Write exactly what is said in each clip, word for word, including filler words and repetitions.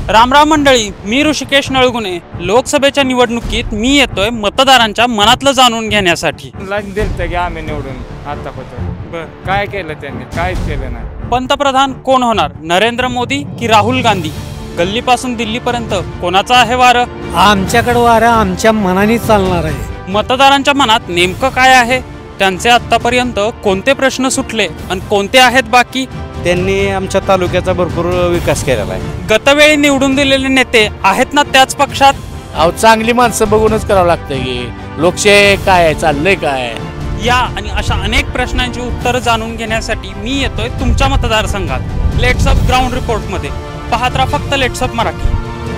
रामराम मंडळी, मी ऋषिकेश नळगुणे. लोकसभेच्या निवडणुकीत मी येतोय मतदारांच्या मनातलं जाणून घेण्यासाठी. लाईन दिलतं की आम्ही निवडून आतापर्यंत बर काय केलं त्यांनी, काहीच केलं नाही. पंतप्रधान कोण होणार, नरेंद्र मोदी की राहुल गांधी? गल्लीपासून दिल्लीपर्यंत कोणाचं आहे वारं? आमच्याकडे वारं आमच्या मनाने चालणार आहे. मतदारांच्या मनात नेमकं काय आहे? त्यांचे आतापर्यंत कोणते प्रश्न सुटले आणि कोणते आहेत बाकी? त्यांनी आमच्या तालुक्याचा भरपूर विकास केलेला आहे. गतवेळी निवडून दिलेले नेते आहेत ना त्याच पक्षात? अहो चांगली माणसं बघूनच करावं लागतं की लोकशाही काय आहे, चाललंय काय. या आणि अशा अनेक प्रश्नांची उत्तरं जाणून घेण्यासाठी मी येतोय तुमच्या मतदारसंघात. लेट्सअप ग्राउंड रिपोर्ट मध्ये पाहत राहा फक्त लेट्सअप मराठी.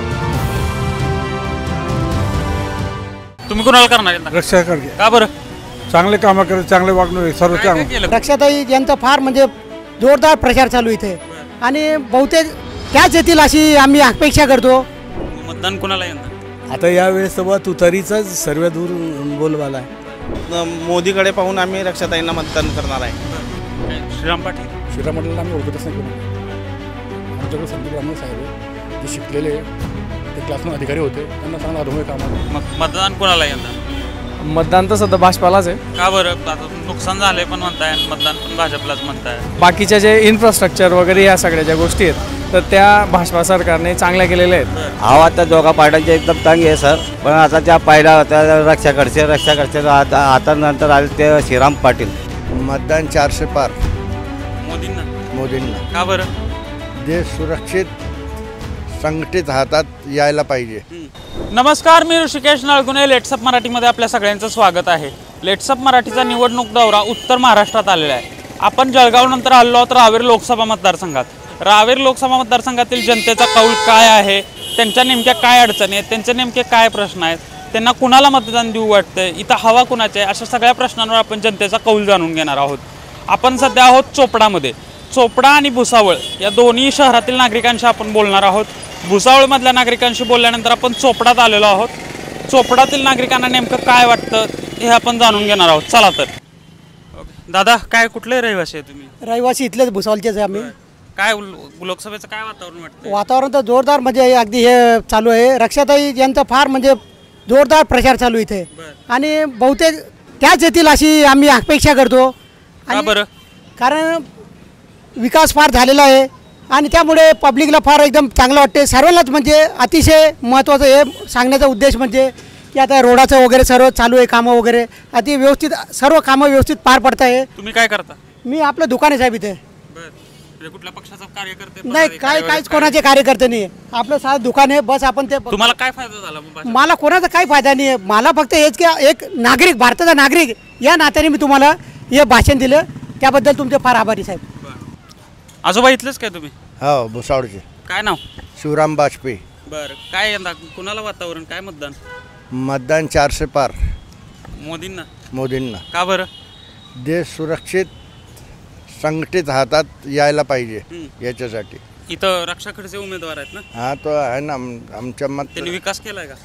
तुम्ही कोणाला करणार आहे? रक्षा खडगे. का बरं? चांगले कामं करत, चांगले वागणूक, सर्व चांगलं. रक्षाताई यांचा फार म्हणजे जोरदार प्रचार चालू इथे आणि बहुतेक त्याच येतील अशी आम्ही अपेक्षा करतो. मतदान कोणाला येणार? आता यावेळेस सभा तुतारीचाच सर्व दूर बोलवाला आहे. मोदीकडे पाहून आम्ही रक्षाताईंना मतदान करणार आहे. श्रीराम पाटील. श्रीराम पाटीलला आम्ही ओळखतच नाही. आमच्याकडे संदीप ब्राह्मण साहेब जे शिकलेले ते क्लासमध्ये अधिकारी होते, त्यांना चांगला अनुभव काम. मग मतदान कोणाला येणार? मतदान तर सध्या भाजपालाच आहे. का बरं? आता नुकसान झालंय पण म्हणताय, मतदान पण भाजपलाच म्हणताय. बाकीच्या जे इन्फ्रास्ट्रक्चर वगैरे या सगळ्या ज्या गोष्टी आहेत तर त्या भाजपा सरकारने चांगल्या केलेल्या आहेत. हवा आता दोघा पार्ट्यांच्या एकदम तंग आहे सर, पण आता त्या पाहिल्या होत्या रक्षाकडचे रक्षाकडचे आता आता नंतर आले ते श्रीराम पाटील. मतदान चारशे पार मोदींना. मोदींना. का बरं? देश सुरक्षित संघटित हातात यायला पाहिजे. नमस्कार, मी ऋषिकेश नळगुणे. लेट्सअप मराठीमध्ये आपल्या सगळ्यांचं स्वागत आहे. लेट्सअप मराठीचा निवडणूक दौरा उत्तर महाराष्ट्रात आलेला आहे. आपण जळगाव नंतर आलो आहोत रावेर लोकसभा मतदारसंघात. रावेर लोकसभा मतदारसंघातील जनतेचा कौल काय आहे, त्यांच्या नेमक्या काय अडचणी आहेत, त्यांचे नेमके काय प्रश्न आहेत, त्यांना कुणाला मतदान देऊ वाटतंय, इथं हवा कुणाची आहे, अशा सगळ्या प्रश्नांवर आपण जनतेचा कौल जाणून घेणार आहोत. आपण सध्या आहोत चोपडामध्ये. चोपडा आणि भुसावळ या दोन्ही शहरातील नागरिकांशी आपण बोलणार आहोत. भुसावळमधल्या नागरिकांशी बोलल्यानंतर आपण चोपडात आलेलो आहोत. चोपडातील नागरिकांना नेमकं काय वाटतं हे आपण जाणून घेणार आहोत. चला तर. दादा, काय कुठले रहिवासी आहे तुम्ही? रहिवासी इथलेच भुसावळचेच आहे आम्ही. काय लोकसभेचं काय वातावरण वाटतं? वातावरण तर जोरदार म्हणजे अगदी हे चालू आहे. रक्षाताई यांचा फार म्हणजे जोरदार प्रचार चालू इथे आणि बहुतेक त्याच येतील अशी आम्ही अपेक्षा करतो. का बरं? कारण विकास फार झालेला आहे आणि त्यामुळे पब्लिकला फार एकदम चांगलं वाटते. सर्वांनाच म्हणजे अतिशय महत्त्वाचं हे सांगण्याचा उद्देश म्हणजे की आता रोडाचं वगैरे सर्व चालू आहे, कामं वगैरे अति व्यवस्थित, सर्व कामं व्यवस्थित पार पडत आहे. तुम्ही काय करता? मी आपलं दुकान आहे साहेब इथे. कुठल्या पक्षाचा कार्यकर्ते? नाही, काय काहीच कोणाचे कार्यकर्ते नाही. आपलं साधं दुकान आहे बस. आपण ते तुम्हाला काय फायदा झाला? मला कोणाचा काही फायदा नाही आहे. मला फक्त हेच की एक नागरिक, भारताचा नागरिक या नात्याने मी तुम्हाला हे भाषण दिलं, त्याबद्दल तुमचे फार आभारी साहेब. आजोबा इथलेच काय तुम्ही? हो, भुसावळचे. काय नाव? शिवराम बाजपेयी. बरं, काय यंदा कुणाला वातावरण, काय मतदान? मतदान चारशे पार मोदींना. मोदींना. का बरं? देश सुरक्षित संघटित हातात यायला पाहिजे याच्यासाठी. इथं रक्षा खडसे उमेदवार आहेत ना? हा, तो आहे ना आमच्या मत. त्यांनी विकास केलाय का?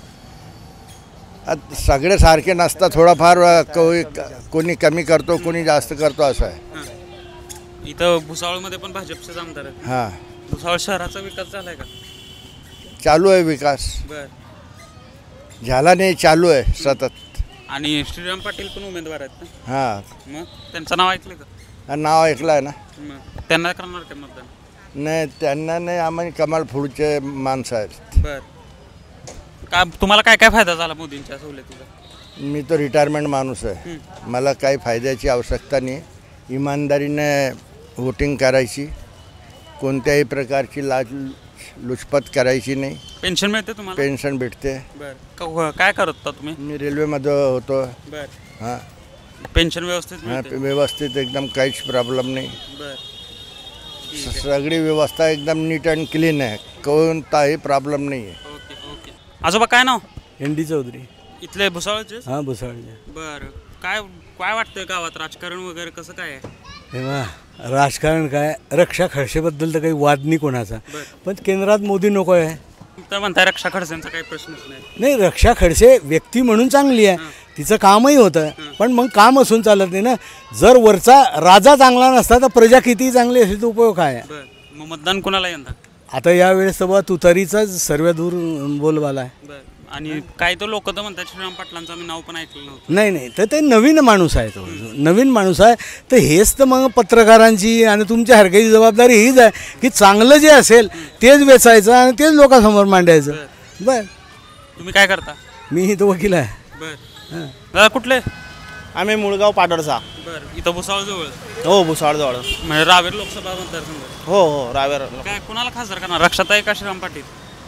सगळे सारखे नसतात, थोडाफार कोणी कमी करतो, कोणी जास्त करतो असं आहे. इथं भुसावळमध्ये पण भाजपचेच आमदार आहेत. हां. भुसावळ शहराचा विकास झालाय का? चालू आहे विकास. बर. झाला नाही, चालू आहे सतत. आणि श्रीराम पाटील पण उमेदवार आहेत ना? हां. मग त्यांचं नाव ऐकलं का? नाव ऐकलं आहे ना. मग त्यांना करणार का मतदान? नाही, त्यांना नाही. आम्ही कमाल फूडचे माणसं आहेत. बर. काय तुम्हाला काय काय फायदा झाला मोदींच्या सवलतीचा? मी तो रिटायरमेंट माणूस आहे. मला काही फायद्याची आवश्यकता नाही. इमानदारीने वोटिंग करायची, कोणत्याही प्रकारची लाच लुचपत करायची नाही. पेन्शन मिळते तुम्हाला? पेन्शन भेटते. बरं. काय करत होता तुम्ही? मी रेल्वेमध्ये होतो. बरं. हां. पेन्शन व्यवस्थित? हां, व्यवस्थित एकदम, काहीच प्रॉब्लेम नाही. बरं. सगळी व्यवस्था एकदम नीट अँड क्लीन आहे, कोणताही प्रॉब्लेम नाही आहे. Okay okay. आजोबा काय नाव? N D Chaudhari. इथले भुसावळचे? हां, भुसावळचे. बरं. काय काय वाटतंय गावात राजकारण वगैरे कसं काय आहे? हे राजकारण काय, रक्षा खडसेबद्दल तर काही वाद नाही कोणाचा, पण केंद्रात मोदी नको आहे. तर म्हणताय रक्षा खडसेंचा काही प्रश्नच नाही. नाही, रक्षा खडसे व्यक्ती म्हणून चांगली आहे, तिचं कामही होतं, पण मग काम असून चालत नाही ना. जर वरचा राजा चांगला नसता तर प्रजा कितीही चांगली असेल तर उपयोग काय? मग मतदान कोणाला यंदा? आता यावेळेस सभा तुतारीचाच सर्वाधूर बोलबाला आहे. बरं. आणि काही तर लोक तर म्हणतात श्रीराम पाटलांचं मी नाव पण ऐकलं नव्हतं. नाही नाही तर ते नवीन माणूस आहे, तो नवीन माणूस आहे. तर हेच तर मग पत्रकारांची आणि तुमच्या हरकाची जबाबदारी हीच आहे की चांगलं जे असेल तेच वेचायचं आणि तेच लोकांसमोर मांडायचं. बर, तुम्ही काय करता? मी इथं वकील आहे. बरं. दादा कुठले? आम्ही मुळगाव पाडळचा. बरं. इथं भुसावळ जवळ हो, भुसावळजवळ. म्हणजे रावेर लोकसभा मतदारसंघ. हो हो, रावेर. काय कुणाला खासदार करणार, रक्षाताई का श्रीराम पाटील?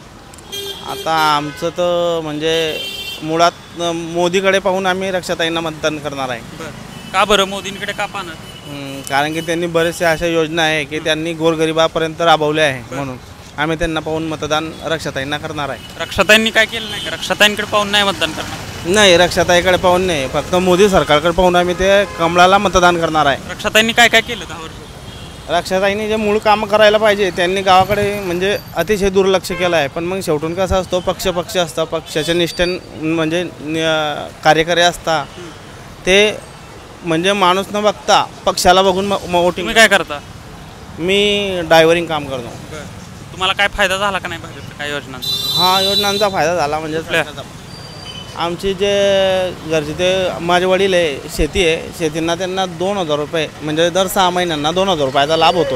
आता आमचं तर म्हणजे मुळात मोदीकडे पाहून आम्ही रक्षाताईंना मतदान करणार आहे. बरं. का बरं मोदींकडे का पाहणार? हम्म, कारण की त्यांनी बरेचसे अशा योजना आहे की त्यांनी गोरगरिबापर्यंत राबवल्या आहे, म्हणून आम्ही त्यांना पाहून मतदान रक्षाताईंना करणार आहे. रक्षाताईंनी काय केलं नाही का? रक्षाताईंकडे पाहून नाही मतदान करणार? नाही, रक्षाताईकडे पाहून नाही, फक्त मोदी सरकारकडे पाहून आम्ही ते कमळाला मतदान करणार आहे. रक्षाताईंनी काय काय केलं दहा वर्ष? रक्षाताईंनी जे मूळ कामं करायला पाहिजे त्यांनी गावाकडे म्हणजे अतिशय दुर्लक्ष केलं आहे. पण मग शेवटून कसं असतो, पक्ष पक्ष असतं, पक्षाचे निष्ठन म्हणजे कार्यकर्ते असतात ते म्हणजे माणूस न बघता पक्षाला बघून वोटिंग. तुम्ही काय करता? मी ड्रायव्हरिंग काम करतो. तुम्हाला काय फायदा झाला का नाही भाजपच्या काही योजनांचा? हा, योजनांचा फायदा झाला. म्हणजे आमची जे घरचे ते माझे वडील आहे, शेती आहे, शेतींना त्यांना दोन हजार रुपये म्हणजे दर सहा महिन्यांना दोन हजार रुपयाचा लाभ होतो.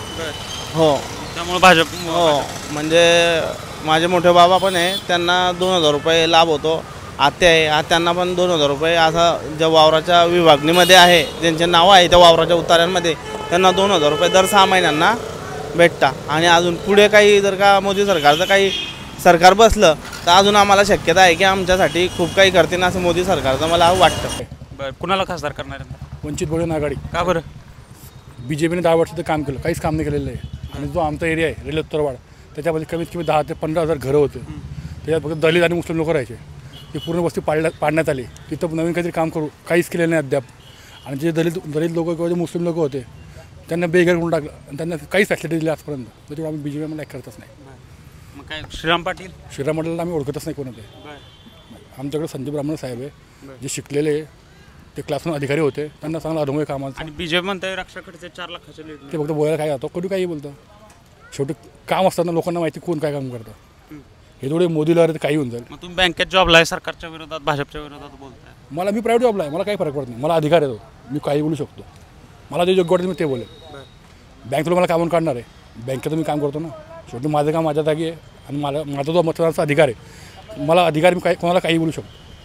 हो, त्यामुळे भाजप. हो, म्हणजे माझे मोठे बाबा पण आहे, त्यांना दोन हजार रुपये लाभ होतो. आत्या आहे, आत्यांना पण दोन हजार रुपये. असं ज्या वावराच्या विभागणीमध्ये आहे ज्यांचे नावं आहे त्या वावराच्या उतार्यांमध्ये त्यांना दोन हजार रुपये दर सहा महिन्यांना भेटता. आणि अजून पुढे काही जर का मोदी सरकारचं काही सरकार बसलं तर अजून आम्हाला शक्यता आहे की आमच्यासाठी खूप काही करते ना, असं मोदी सरकारचं मला वाटतं. बरं. कुणाला खासदार करणार आहे? वंचित बहुजन आघाडी. का बरं? बी जे पीने दहा वर्षाचं काम केलं, काहीच काम नाही केलेलं आहे. आणि जो आमचा एरिया आहे रेल्वे उत्तरवाड, त्याच्यामध्ये कमीत कमी दहा ते पंधरा हजार घरं होते. त्याच्यात फक्त दलित आणि मुस्लिम लोक राहायचे. ती पूर्ण वस्ती पाडल्या पाडण्यात आली. तिथं नवीन काहीतरी काम करू, काहीच केलेलं नाही अद्याप. आणि जे दलित दलित लोक किंवा जे मुस्लिम लोक होते त्यांना बेघर करून टाकलं आणि त्यांना काहीच फॅसिलिटी दिली आजपर्यंत. त्याच्यामुळे आम्ही बी जे पीमध्ये करतच नाही. मग काय श्रीराम पाटील? श्रीराम पाटीलला आम्ही ओळखतच नाही कोणाचे. आमच्याकडे संजय ब्राह्मण साहेब आहे, जे शिकलेले ते क्लासरूम अधिकारी होते, त्यांना चांगला अनुभव आहे कामाचा. आणि बीजेपी म्हणते रक्षाकडचे चार लाखाचे लीड. ते फक्त बोलायला काय जातो, कधी काही बोलतं. शेवटी काम असताना लोकांना माहिती कोण काय काम करतं. हे थोडे मोदीला तर काही होऊन जाईल. मग तुम्ही बँकेत जॉबला आहे, सरकारच्या विरोधात भाजपच्या विरोधात बोलताय? मला मी प्रायव्हेट जॉबला आहे, मला काही फरक पडत नाही. मला अधिकार येतो, मी काही बोलू शकतो. मला जे योग्य वाटतं मी ते बोलेल. बँक तुला मला कामून काढणार आहे, बँकेत मी काम करतो ना. शेवटी माझं काम माझ्या जागी आहे आणि मला माझा जो मतदानाचा अधिकार आहे, मला अधिकार मी काही कोणाला काही बोलू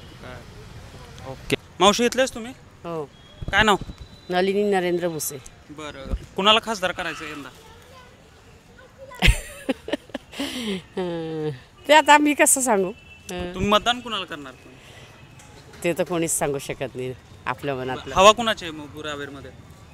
शकतो. ओके. मावशी इथलेच तुम्ही? हो. काय नाव? नलिनी नरेंद्र भुसे. बरं. कुणाला खासदार करायचं यंदा? ते आता आम्ही कसं सांगू, तुम्ही मतदान कुणाला करणार? ते तर कोणीच सांगू शकत नाही आपल्या मनातलं. हवा कुणाची आहे मग रावेरमध्ये?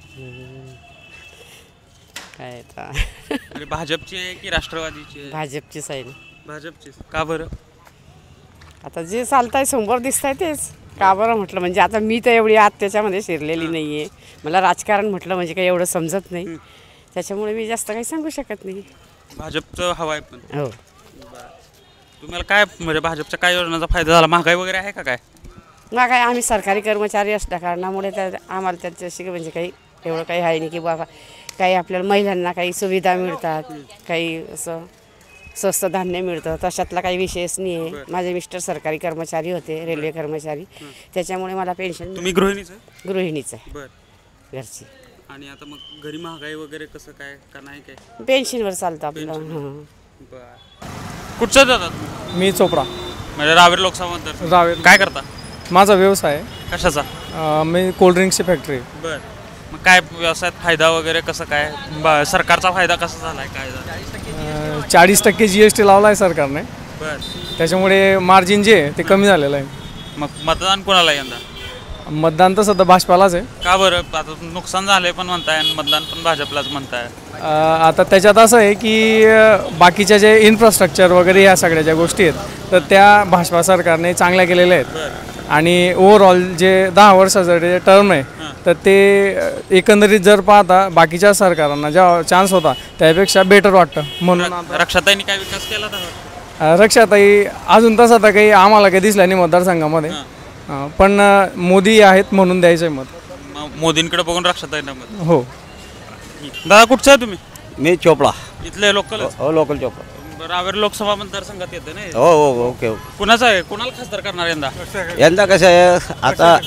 काय आता म्हणजे भाजपची आहे की राष्ट्रवादीची आहे? भाजपचीच आहे ना. भाजपची. का बरं? आता जे चालतंय समोर दिसतंय तेच. का बरं म्हटलं म्हणजे आता मी तर एवढी आत त्याच्यामध्ये शिरलेली नाही आहे. मला राजकारण म्हटलं म्हणजे काही एवढं समजत नाही, त्याच्यामुळे मी जास्त काही सांगू शकत नाही. भाजपचं हवा आहे पण. हो. तुम्हाला काय म्हणजे भाजपच्या काय योजनांचा फायदा झाला? महागाई वगैरे आहे का काय? मग काय आम्ही सरकारी कर्मचारी असल्या कारणामुळे त्या आम्हाला त्याच्याशी म्हणजे काही एवढं काही आहे नाही की बाबा काही आपल्याला महिलांना काही सुविधा मिळतात, काही असं स्वस्त धान्य मिळतं, तशातला काही विषयच नाही आहे. माझे मिस्टर सरकारी कर्मचारी होते, रेल्वे कर्मचारी, त्याच्यामुळे मला पेन्शन. तुम्ही गृहिणीच आहे? गृहिणीच आहे. बरं. घरची. आणि आता मग घरी महागाई वगैरे कसं काय का नाही काय? पेन्शनवर चालतं आपलं. हां. बरं. कुठचं जातात? मी चोपडा, म्हणजे रावेर लोकसभा मतदार. रावेर. काय करता? माझा व्यवसाय आहे. कशाचा? अं, मी कोल्ड्रिंक्सची फॅक्टरी. बरं. मग काय व्यवसायात फायदा वगैरे कसं काय? ब- सरकारचा फायदा कसा झाला आहे? काय झाला? चाळीस टक्के जी एस टी लावला आहे सरकारने, बरं. त्याच्यामुळे मार्जिन जे आहे ते कमी झालेलं आहे. मग मतदान कोणाला यंदा? मतदान तर सध्या भाजपालाच आहे. का बरं? आता नुकसान झालंय पण म्हणताय आणि मतदान पण भाजपलाच म्हणताय. अं, आता त्याच्यात असं आहे की अं, बाकीच्या जे इन्फ्रास्ट्रक्चर वगैरे ह्या सगळ्या ज्या गोष्टी आहेत तर त्या भाजपा सरकारने चांगल्या केलेल्या आहेत. आणि ओव्हरऑल जे दहा वर्षाचं जे टर्म आहे तर ते एकंदरीत जर पाहता बाकीच्या सरकारांना ज्या चान्स होता त्यापेक्षा बेटर वाटतं. म्हणून रक्षाताईंनी काय विकास केला तर? रक्षाताई अजून तसा तर काही आम्हाला काही दिसला नाही मतदारसंघामध्ये, पण मोदी आहेत म्हणून द्यायचं आहे मत. मोदींकडे बघून रक्षाताईंना मत. हो. दादा कुठचं आहे तुम्ही? मी चोपडा. इथले लोकल हो लोकल चॉपर. रावेर लोकसभा मतदारसंघात येते ना हे? हो हो ओके ओके. कुणाचं आहे, कुणाला खासदार करणार यंदा? यंदा कसं आहे आता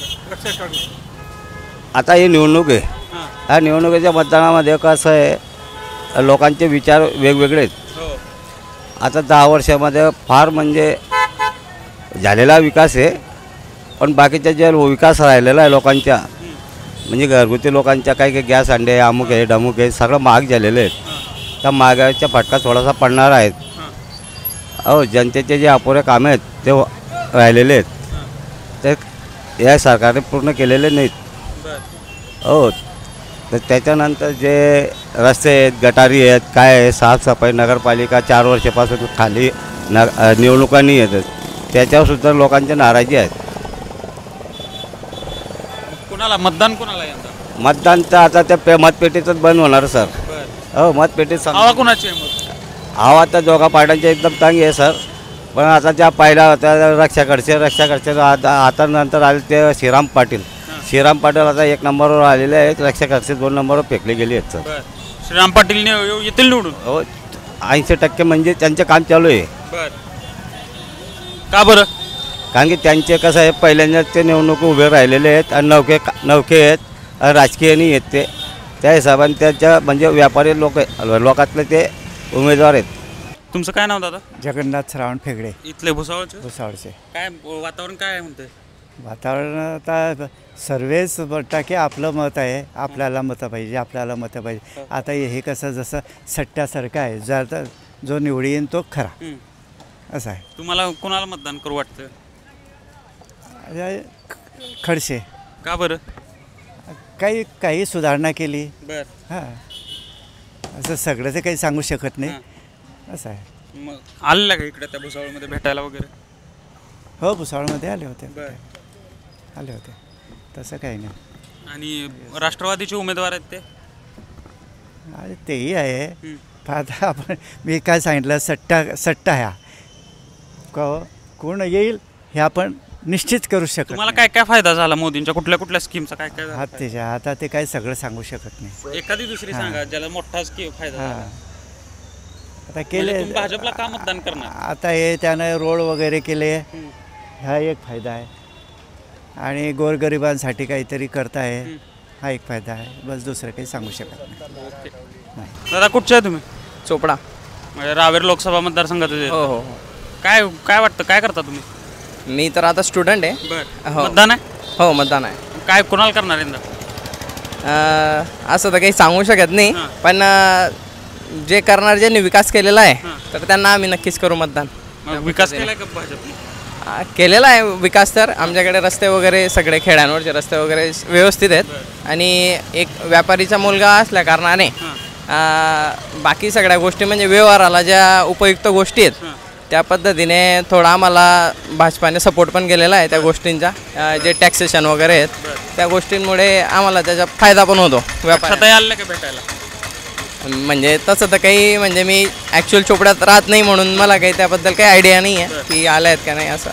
आता ही निवडणूक आहे. हां. ह्या निवडणुकीच्या मतदानामध्ये कसं आहे लोकांचे विचार वेगवेगळे आहेत. हो. आता दहा वर्षामध्ये फार म्हणजे झालेला विकास आहे, पण बाकीच्या जे विकास राहिलेला आहे लोकांच्या म्हणजे घरगुती लोकांच्या काही काही गॅस अंडे अमुक आहे डमुक आहे सगळं महाग झालेलं आहे. त्या महागाईचा फटका थोडासा पडणार आहेत. हो जनतेचे जे अपुरे कामे आहेत ते राहिलेले आहेत ते या सरकारने पूर्ण केलेले नाहीत. हो तर त्याच्यानंतर जे रस्ते आहेत गटारी आहेत काय आहे साफसफाई नगरपालिका चार वर्षापासून खाली न निवडणुकांनी येतात त्याच्यावरसुद्धा लोकांची नाराजी आहेत. कुणाला मतदान कुणाला यंदा? मतदान तर आता त्या पे मतपेटीतच बंद होणार सर. हो मतपेटीत हवा कुणाची आहे मग? हवा तर दोघा पार्ट्यांची एकदम चांगली आहे सर, पण आता त्या पहिल्या होत्या रक्षाकडचे रक्षाकडचे आता आता नंतर आले ते श्रीराम पाटील. श्रीराम पाटील आता एक नंबरवर आलेले आहेत, रक्षाकडचे दोन नंबरवर फेकले गेले आहेत सर. श्रीराम पाटील येतील निवडून? हो ऐंशी टक्के म्हणजे त्यांचे काम चालू आहे. का बरं? कारण की त्यांचे कसं आहे पहिल्यांदा ते निवडणूक उभे राहिलेले आहेत आणि नौके नौके आहेत राजकीय नाही आहेत ते त्या हिशोबाने त्यांच्या म्हणजे व्यापारी लोक लोकातले ते उमेदवार आहेत. तुमचं काय नाव दादा? जगन्नाथ श्रावण फेगडे. इथले भुसावळचे? भुसावळचे. काय वातावरण काय आहे म्हणते? वातावरण आता सर्वेच म्हणता की आपलं मत आहे आपल्याला मतं पाहिजे आपल्याला मतं पाहिजे. आता हे कसं जसं सट्ट्यासारखं आहे जर जो निवडी येईन तो खरा असं आहे. तुम्हाला कोणाला मतदान करू वाटतं? खडसे. का बरं? काही काही सुधारणा केली. बर. हां असं सगळं काही सांगू शकत नाही असं आहे. मग आलेला का इकडे त्या भुसावळमध्ये भेटायला वगैरे? हो भुसावळमध्ये आले होते. बर. आले होते तसं काही नाही. आणि राष्ट्रवादीचे उमेदवार आहेत ते? अरे तेही आहे पण आता आपण मी काय सांगितलं सट्टा सट्टा ह्या कोण येईल हे आपण निश्चित करू शकतो. तुम्हाला काय काय फायदा झाला मोदींच्या कुठल्या कुठल्या स्कीमचा काय काय हा त्याच्या आता ते काही सगळं सांगू शकत नाही. एखादी दुसरी सांगा ज्याला मोठा स्कीम फायदा झाला. आता केले भाजपला का मतदान करणार? आता हे त्यानं रोड वगैरे केले हा एक फायदा आहे आणि गोरगरिबांसाठी काहीतरी करताय हा एक फायदा आहे. बस दुसरं काही सांगू शकत नाही. दादा कुठचे आहे तुम्ही? चोपडा. म्हणजे रावेर लोकसभा मतदारसंघात? हो हो. काय काय वाटतं काय करता तुम्ही? मी तर आता स्टुडंट आहे. बरं. मतदान आहे? हो मतदान आहे. काय कोणाला करणार यंदा? असं तर काही सांगू शकत नाही पण जे करणार ज्यांनी विकास केलेला आहे तर त्यांना आम्ही नक्कीच करू मतदान. विकास केलाय का भाजपने? केलेला आहे विकास तर आमच्याकडे रस्ते वगैरे सगळे खेड्यांवरचे रस्ते वगैरे व्यवस्थित आहेत आणि एक व्यापारीचा मुलगा असल्या कारणाने बाकी सगळ्या गोष्टी म्हणजे व्यवहाराला ज्या उपयुक्त गोष्टी आहेत त्या पद्धतीने थोडा आम्हाला भाजपाने सपोर्ट पण केलेला आहे त्या गोष्टींचा जे टॅक्सेशन वगैरे आहेत त्या गोष्टींमुळे आम्हाला त्याचा फायदा पण होतो व्यापार. म्हणजे तसं तर काही म्हणजे मी ॲक्च्युअल चोपड्यात राहत नाही म्हणून मला काही त्याबद्दल काही आयडिया नाही आहे की आल्या आहेत का नाही असं.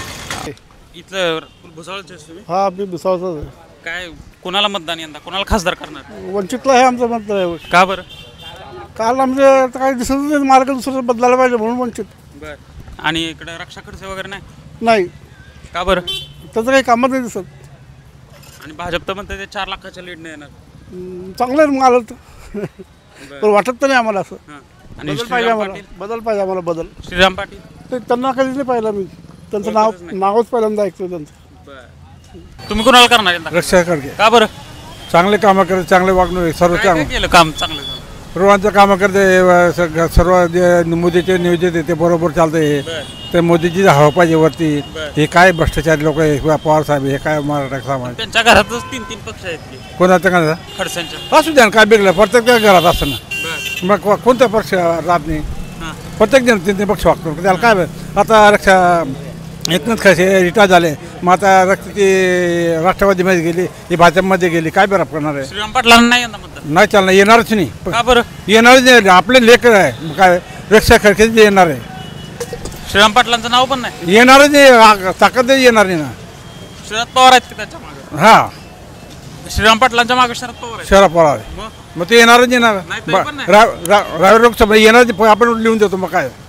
इथलं भुसावळचे तुम्ही? हा मी भुसावळचाच आहे. काय कोणाला मतदान यंदा कोणाला खासदार करणार? वंचितला आहे आमचं मतदान आहे. का बरं? काल आमचे काही दिसत नाही मार्ग दुसरं बदलायला पाहिजे म्हणून वंचित. बर. आणि इकडे रक्षा खडसे वगैरे नाही? नाही. का बरं? त्याचं काही कामच नाही दिसत. आणि भाजप तर म्हणते ते चार लाखाच्या लीड नाही येणार. चांगलं आहे मग आलं तर पण वाटत तर नाही आम्हाला असं. आणि बदल पाहिजे आम्हाला बदल पाहिजे आम्हाला बदल. श्रीराम पाटील ते त्यांना कधीच नाही पाहिलं मी त्यांचं नाव नावच पहिल्यांदा ऐकतो त्यांचं. तुम्ही कोणाला करणार यंदा? रक्षा खडसे. का बरं? चांगले कामं करते चांगले वागणूक सर्व काय केलं काम चांगलं? सर्वांचं कामं करते सर्व जे मोदीचे नियोजित आहे ते बरोबर चालतंय. ते मोदीची हवा पाहिजे वरती. हे काय भ्रष्टाचारी लोक आहे पवार साहेब हे काय मराठा समाज त्यांच्या घरातच तीन तीन पक्ष आहेत की कोणाच्या का खडसेंच्या असू द्या काय बिघडलं प्रत्येक घरात असतं ना मग कोणता पक्ष राहत नाही प्रत्येक जण तीन तीन पक्ष वागतो त्याला काय आता रक्षा एकनाथ खडसे रिटायर झाले मग आता रक्त ती राष्ट्रवादीमध्ये गेली ही भाजपमध्ये गेली काय बरं करणार आहे? श्रीराम पाटलांना नाही यंदा मतदान? नाही चालणार येणारच नाही. का बरं? येणारच नाही आपले लेकर आहे काय रक्षा खडसे येणार आहे. श्रीराम पाटलांचं नाव पण नाही? येणारच नाही ताकद येणार नाही ना. शरद पवार आहेत की त्याच्या मागे? हां श्रीराम पाटलांच्या मागे शरद पवार आहे. शरद पवार आहे. मग मग ते येणारच येणार नाही, तरी पण नाही. रावेर लोकसभा येणार आपण लिहून देतो मग काय